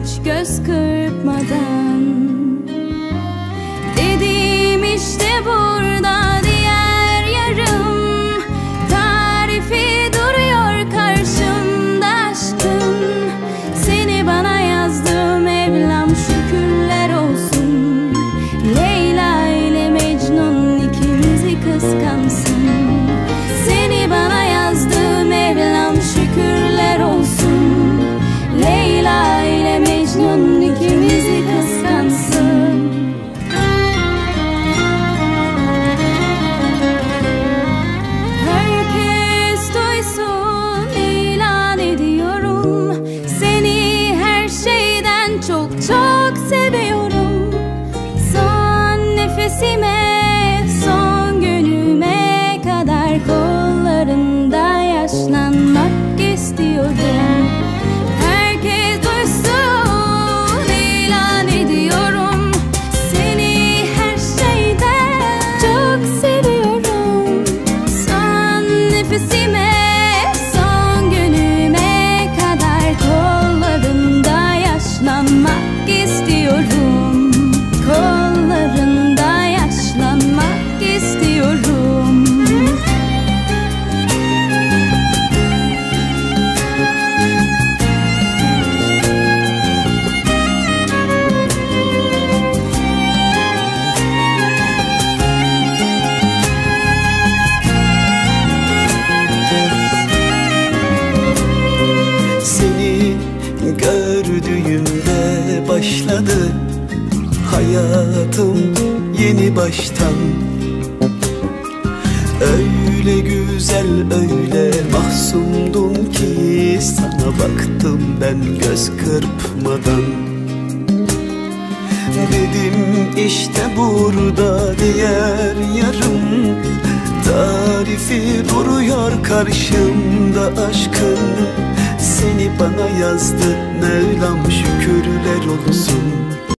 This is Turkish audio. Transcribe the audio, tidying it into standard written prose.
hiç göz kırpmadan. Dedim işte burada diğer yarım, tarifi duruyor karşımda aşkın. Seni bana yazdım Mevlam şükürler olsun. Leyla ile Mecnun ikimizi kıskansın. Seni bana yazdı Mevlam şükürler olsun. Leyla ile Mecnun ikimizi kıskansın. Herkes duysun ilan ediyorum, seni her şeyden çok çok seviyorum. Son nefesime, son günüme kadar kollarında yaşlanmak istiyorum. Herkes duysun ilan ediyorum, seni her şeyden çok seviyorum. Son nefesime, son günüme kadar kollarında yaşlanmak istiyorum. Kollarında yaşlanmak istiyorum. Seni gördüğümde başladı hayatım yeni baştan. Öyle güzel, öyle mahzundum ki sana baktım ben göz kırpmadan. Dedim işte burada diğer yarım, tarifi duruyor karşımda aşkın. Seni bana yazdı Mevlam şükürler olsun.